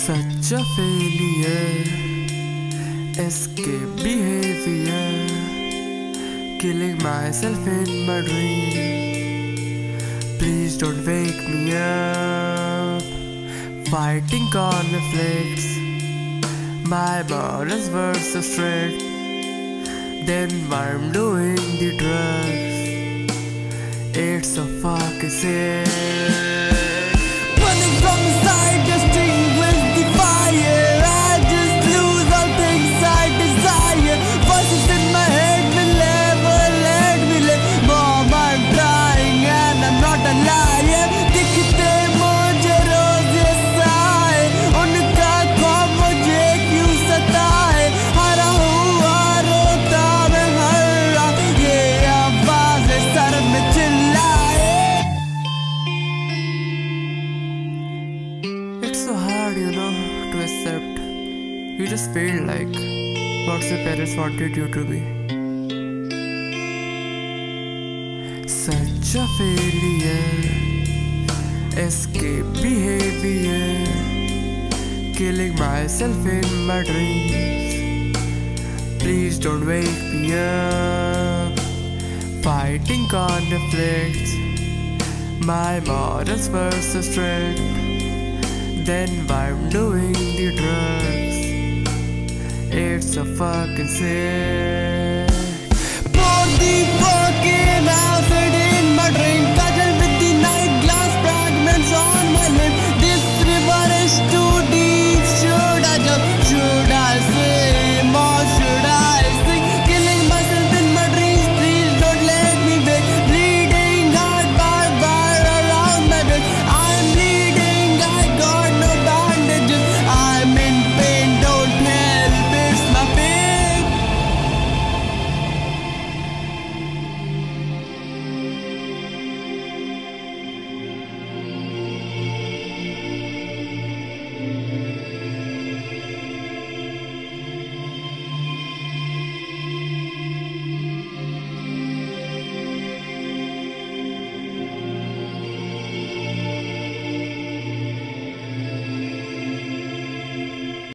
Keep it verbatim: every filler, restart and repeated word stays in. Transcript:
Such a failure, escape behavior, killing myself in my dream. Please don't wake me up, fighting conflicts. My morals were so strict, then why I'm doing the drugs. It's so fucking sick. Running from inside, extinguish the fire. I just lose all things I desire. Voices in my head will never let me live. Mom, I'm trying and I'm not a liar. दिखते मुझे रोज ये साए, उनका ख्वाब मुझे क्यों सताए. हरा हुआ रोता मैं हर रात, ये आवाज़ें सर में चिल्लाए. It's so hard, you know, to accept. You just feel like what your parents wanted you to be. Such a failure, escape behavior, killing myself in my dreams. Please don't wake me up, fighting conflicts. My morals were so strict, then why I'm doing the drugs. It's so fucking sick. For the